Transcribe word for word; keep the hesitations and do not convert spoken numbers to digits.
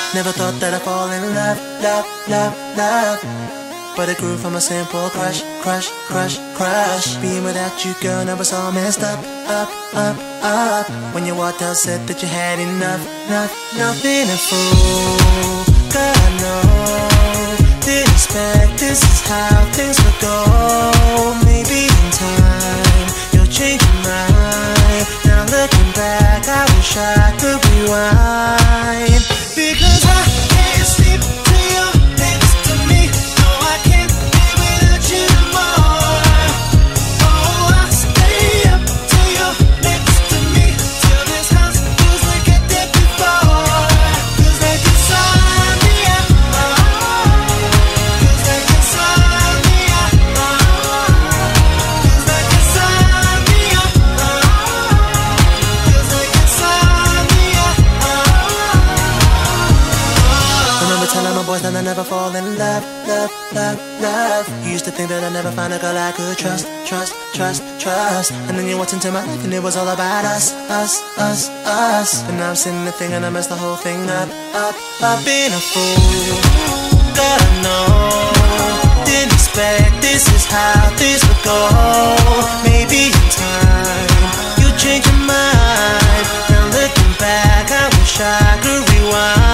Never thought that I'd fall in love, love, love, love. But it grew from a simple crush, crush, crush, crush. Being without you, girl, now it's all messed up, up, up, up. When you walked out, said that you had enough, enough, nothing a fool. God, I know, didn't expect this is how things would go. Maybe in time, you'll change your mind. Now looking back, I wish I could rewind. Because I can't sleep till you're next to me. No, I can't live without you no more. Oh, I'll stay up till you're next to me, till this house feels like it did before. Feels like insomnia. Feels like insomnia. Feels like insomnia. Feels like insomnia. Remember telling my boys that I never fall in love, love, love, love. You used to think that I'd never find a girl I could trust, trust, trust, trust. And then you walked into my life and it was all about us, us, us, us. But now I'm sitting there thinking I messed the whole thing up, up, up. Being a fool, God, I know, didn't expect this is how this would go. Maybe in time, you change your mind. Now looking back, I wish I could rewind.